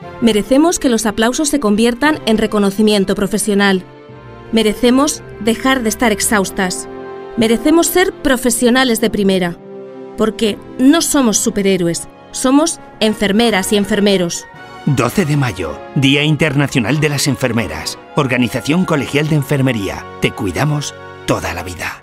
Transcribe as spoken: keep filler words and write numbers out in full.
Merecemos que los aplausos se conviertan en reconocimiento profesional. Merecemos dejar de estar exhaustas. Merecemos ser profesionales de primera. Porque no somos superhéroes, somos enfermeras y enfermeros. doce de mayo, Día Internacional de las Enfermeras. Organización Colegial de Enfermería. Te cuidamos toda la vida.